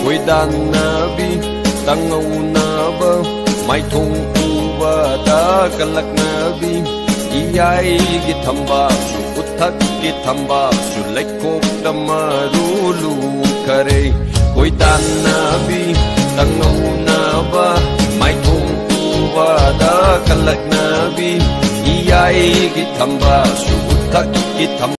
Quay đàn nabi tăng ngâu naba mai thong uwa da kalak nabi iyai gi thamba su uthak gi thamba su lekok tamarulu kare Quay đàn nabi tăng ngâu naba mai thong uwa da kalak nabi iyai gi thamba su uthak gi thamba